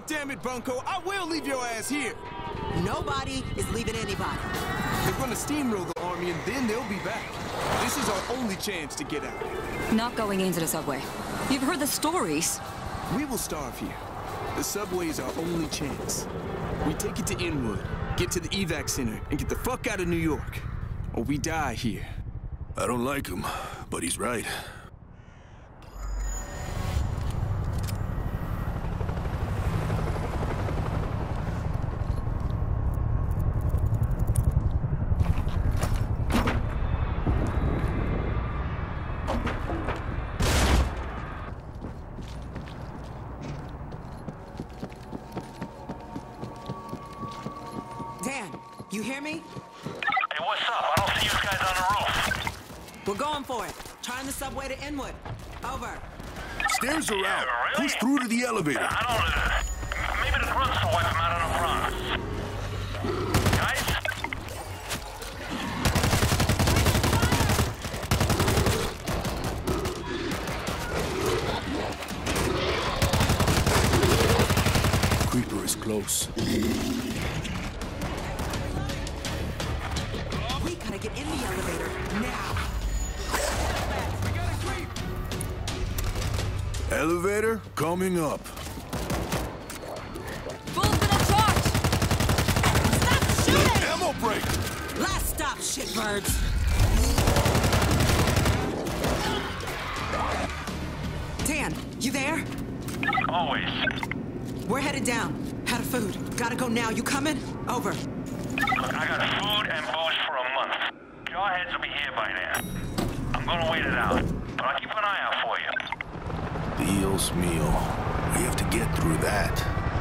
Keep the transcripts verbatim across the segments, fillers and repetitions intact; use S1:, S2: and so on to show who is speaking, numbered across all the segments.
S1: God damn it, Bunko, I will leave your ass here.
S2: Nobody is leaving anybody.
S1: They're gonna steamroll the army and then they'll be back. This is our only chance to get out.
S3: Not going into the subway. You've heard the stories.
S1: We will starve here. The subway is our only chance. We take it to Inwood, get to the evac center, and get the fuck out of New York. Or we die here.
S4: I don't like him, but he's right.
S2: Dan, you hear me?
S5: Hey, what's up? I don't see you guys on the roof.
S2: We're going for it. Trying the subway to Inwood. Over.
S4: Stairs are out.
S5: really?
S4: Push through to the elevator.
S5: I don't... Uh, maybe the grunts will wipe them out on the front. Guys?
S4: Creeper is close.
S2: We gotta get in the elevator now.
S4: Elevator coming up.
S3: Full spin of charge!
S2: Stop shooting!
S4: Ammo break!
S2: Last stop, shitbirds. Dan, you there?
S5: Always.
S2: We're headed down. Out of food. Gotta go now. You coming? Over.
S5: Look, I got food and booze for a month. Jawheads will be here by then. I'm gonna wait it out, but I'll keep an eye out for you.
S4: Dios mío. We have to get through that.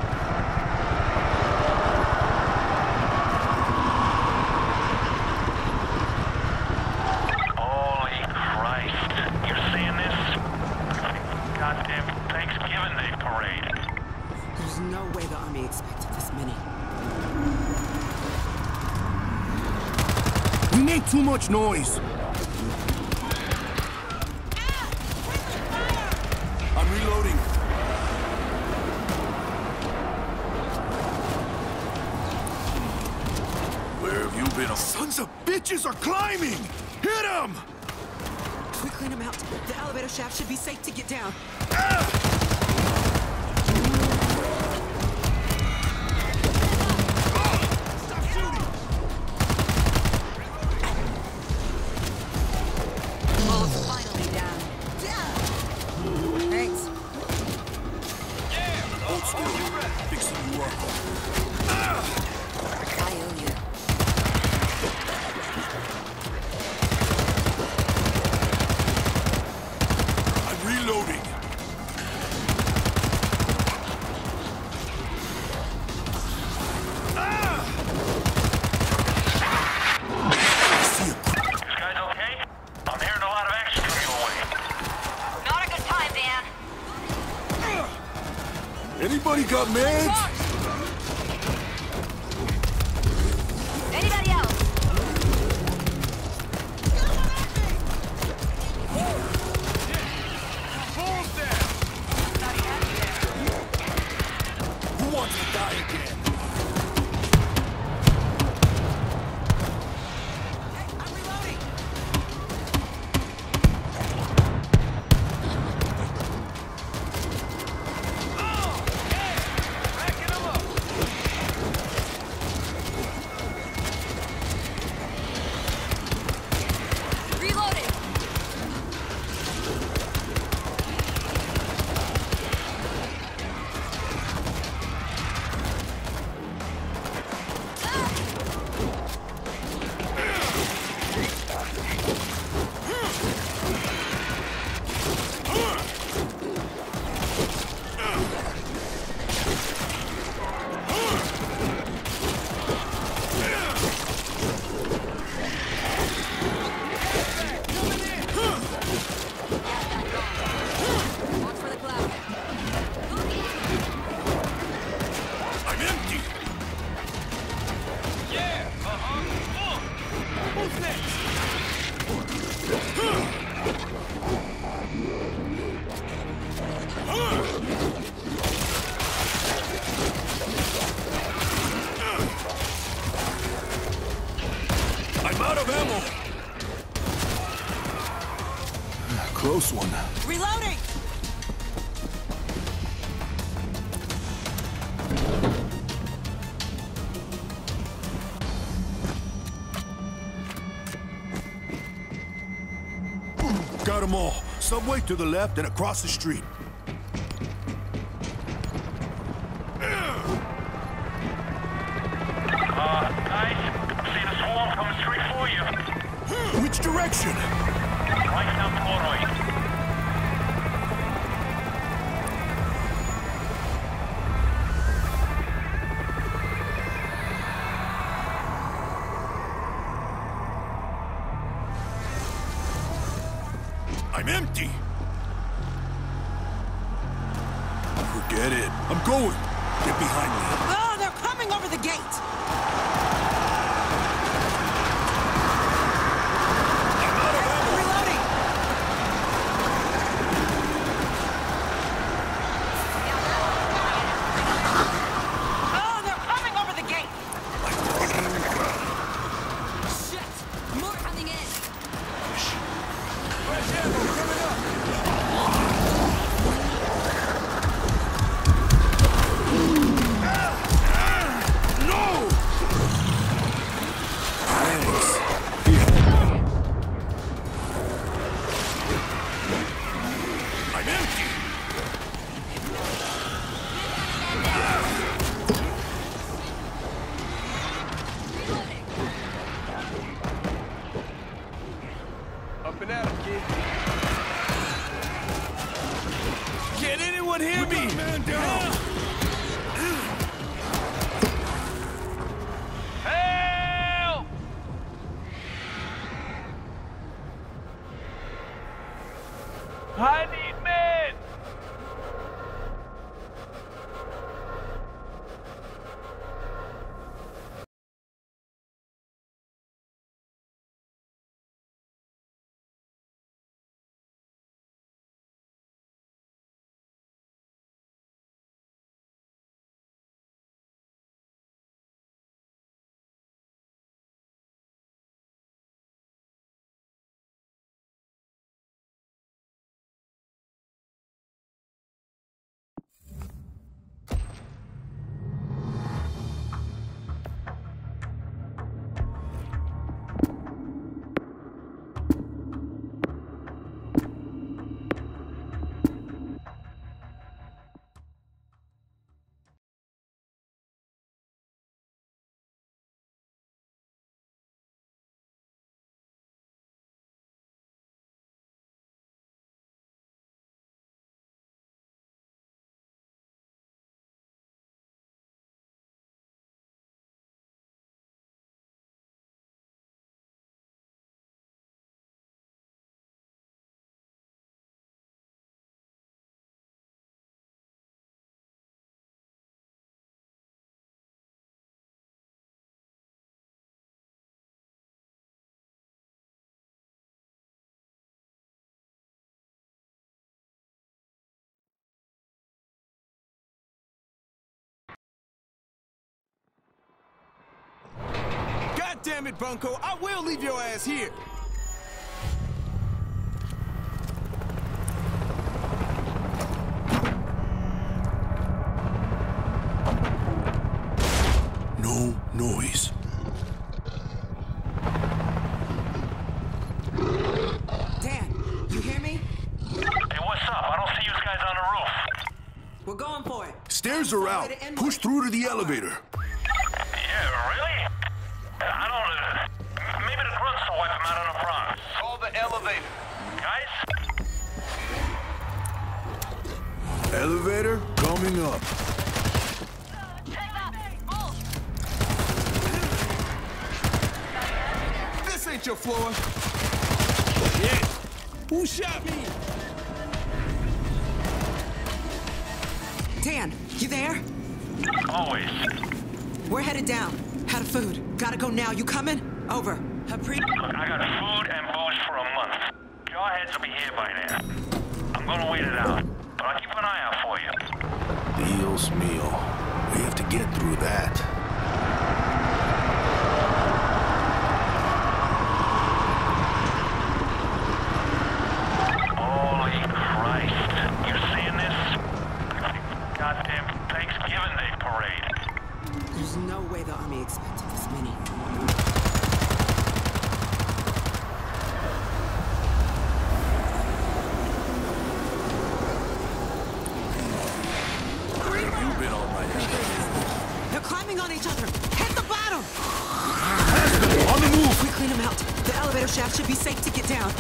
S5: Holy Christ. You're seeing this? Goddamn Thanksgiving Day parade.
S2: There's no way the army expected this many.
S4: We make too much noise. I'm reloading. Where have you been? Sons of bitches are climbing! Hit them!
S2: We clean them out. The elevator shaft should be safe to get down.
S4: Stop shooting!
S3: Wall's finally down. Thanks.
S4: Hold still. Fixing you up.
S3: I owe you.
S4: I'm reloading.
S5: You guys okay? I'm hearing a lot of action from your way.
S3: Not a good time, Dan.
S4: Anybody got meds?
S3: Anybody else?
S1: Balls down!
S4: Who wants to die again?
S2: I'm reloading.
S1: Backing
S4: close one.
S2: Reloading!
S4: Got them all. Subway to the left and across the street.
S5: Uh, guys, see the swarm coming straight for you.
S4: Which direction?
S5: Right down Broadway.
S4: I'm empty. Forget it. I'm going. Get behind me.
S2: Oh, they're coming over the gate!
S4: I'm out of ammo.
S2: Reloading! Oh, they're coming over the gate! Shit!
S3: More coming in.
S1: Fresh ammo coming up!
S4: No! Thanks. I'm empty.
S1: Up and at 'em, kid. Can anyone hear
S4: We got
S1: me?
S4: a man down.
S1: Help! I need men! God damn it, Bunko! I will leave your ass here!
S4: No noise.
S2: Dan, you hear me?
S5: Hey, what's up? I don't see you guys on the roof.
S2: We're going for it.
S4: Stairs are out. Push through to the elevator.
S5: Yeah, really? I don't... Uh, maybe the grunts will wipe him out on the front.
S1: Call the elevator.
S5: Guys?
S4: Elevator coming up.
S1: This ain't your floor. Yeah. Who shot me?
S2: Dan, you there?
S5: Always.
S2: We're headed down. Out of food. Gotta go now. You coming? Over. Apre-
S5: Look, I got food and booze for a month. Jawheads will be here by then. I'm gonna wait it out, but I'll keep an eye out for you.
S4: Dios mío. We have to get through that.
S5: Oh,
S2: We clean them out. The elevator shaft should be safe to get down.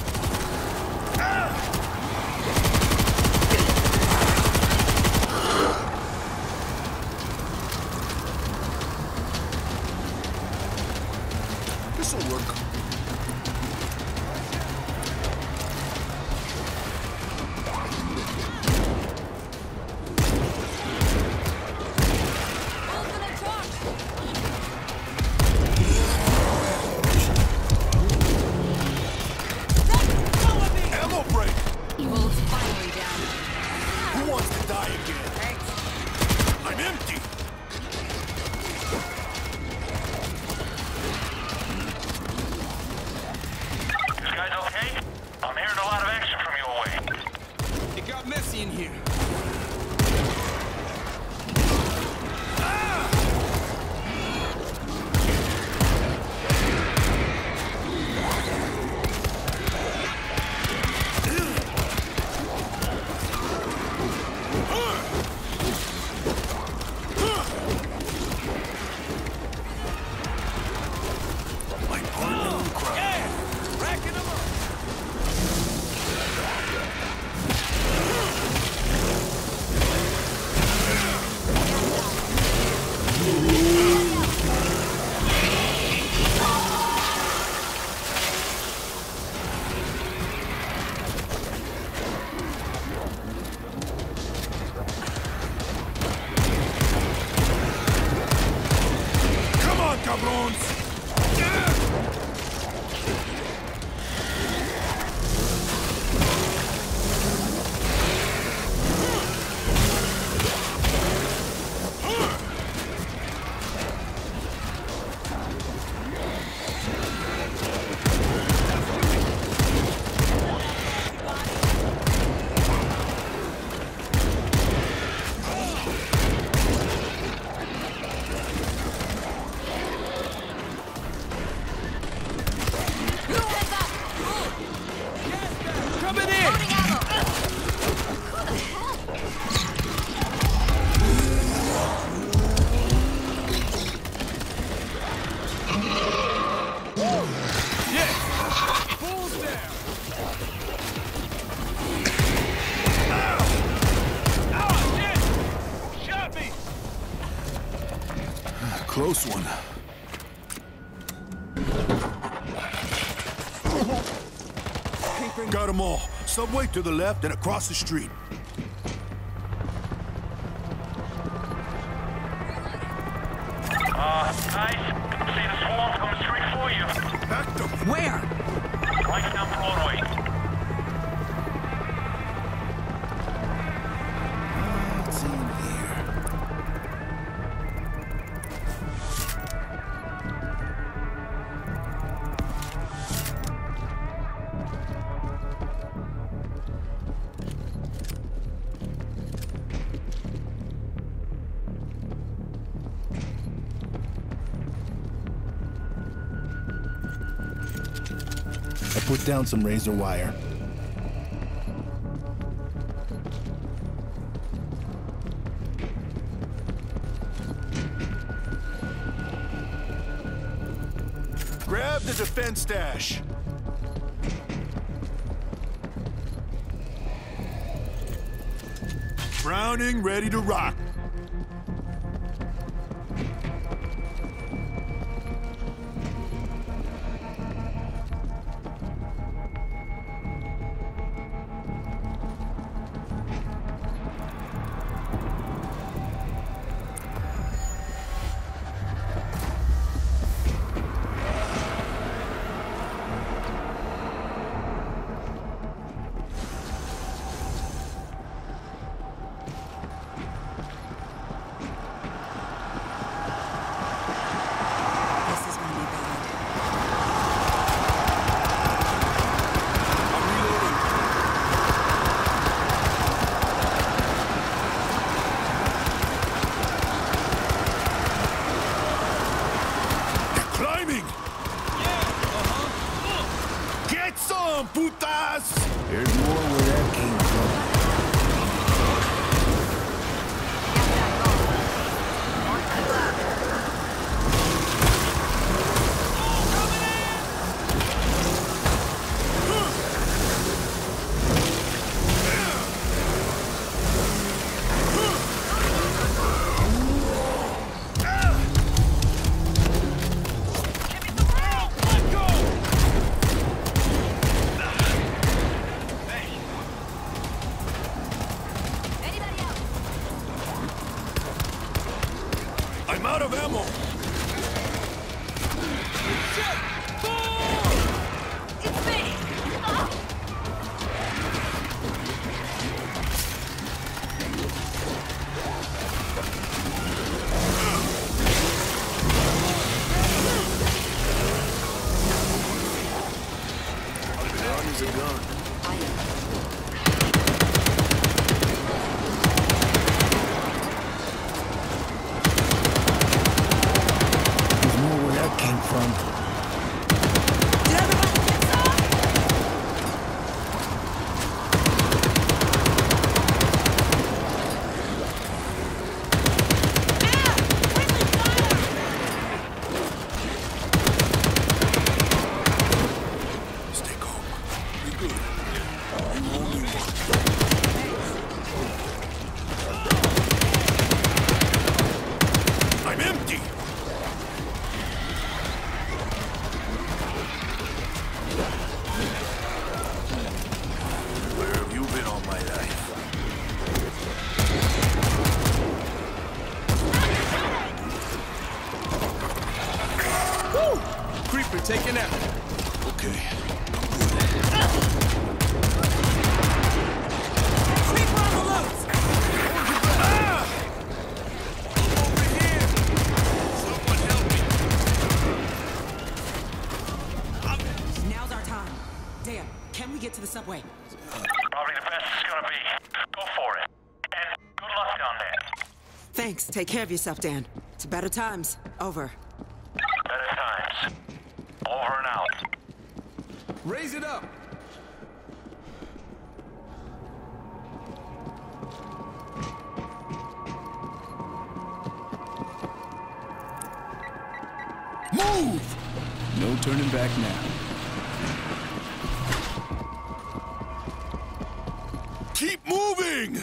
S4: This'll work.
S1: In here.
S4: Close one. Got them all. Subway to the left and across the street.
S5: Uh, guys, see the swarm coming straight for you.
S4: Back them.
S2: Where?
S5: Right down Broadway.
S4: What's in here? I put down some razor wire. Grab the defense stash. Browning ready to rock. Putas! There's more where that came from. a gun.
S3: I am.
S4: There's more where that came from.
S2: Did everybody get some? Ah! Friendly fire!
S4: Stay calm. You're good. You only one. I'm empty! Where have you been all my life?
S1: Woo! Creeper taken out.
S4: Okay.
S2: Creeper on the loose!
S1: Over here! Someone help me!
S2: Now's our time. Dan, can we get to the subway?
S5: Probably the best it's gonna be. Go for it. And good luck down there.
S2: Thanks. Take care of yourself, Dan. To better times. Over.
S5: Better times. Over and out.
S1: Raise it up!
S4: Move!
S1: No turning back now.
S4: Keep moving!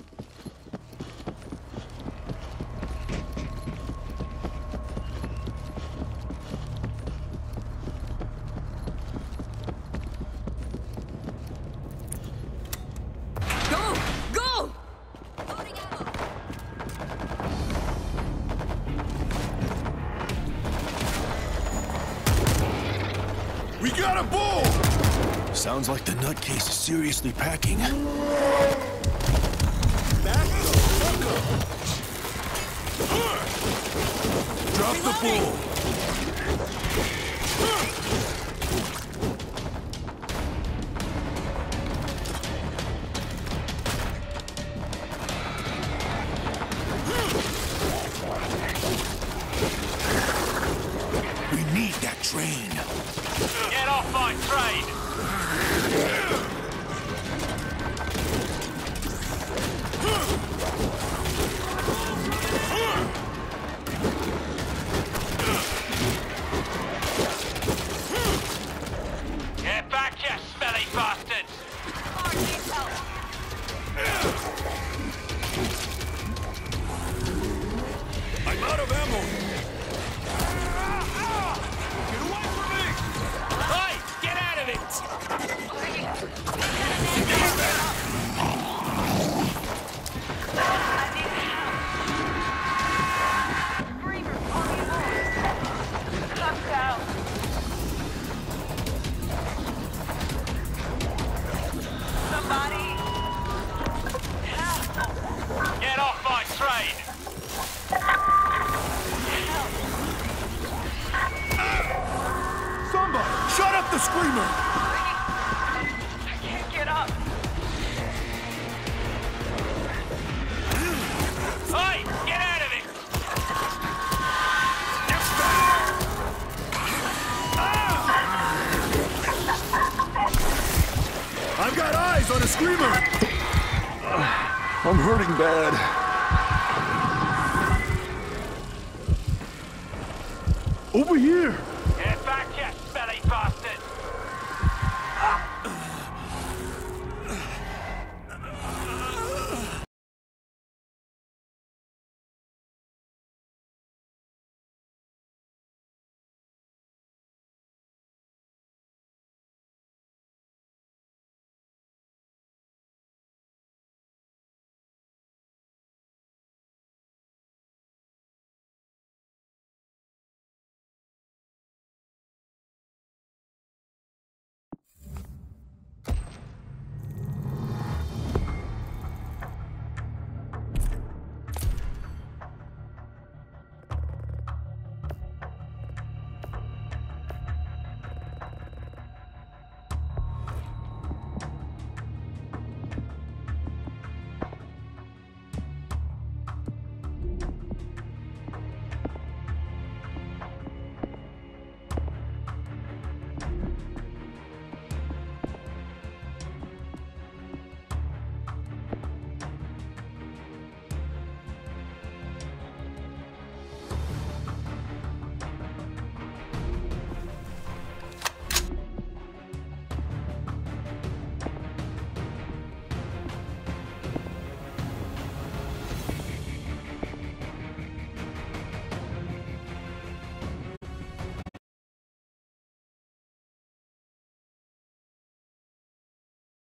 S2: Go! Go!
S3: Loading ammo.
S4: We got a bull! Sounds like the nutcase is seriously packing. Back the fuck up! Drop the bull! We need that train.
S5: Get off my train! Get back, you smelly bastards!
S3: More detail.
S4: I'm out of ammo.
S5: Get away from me! Hey, get out of it!
S3: Screamer on the wall. Come down. Somebody. Help.
S5: Get off my train!
S4: Somebody, shut up the screamer!
S3: I can't get up.
S5: Hey, get out of it!
S4: I've got eyes on a screamer! I'm hurting bad. Over here!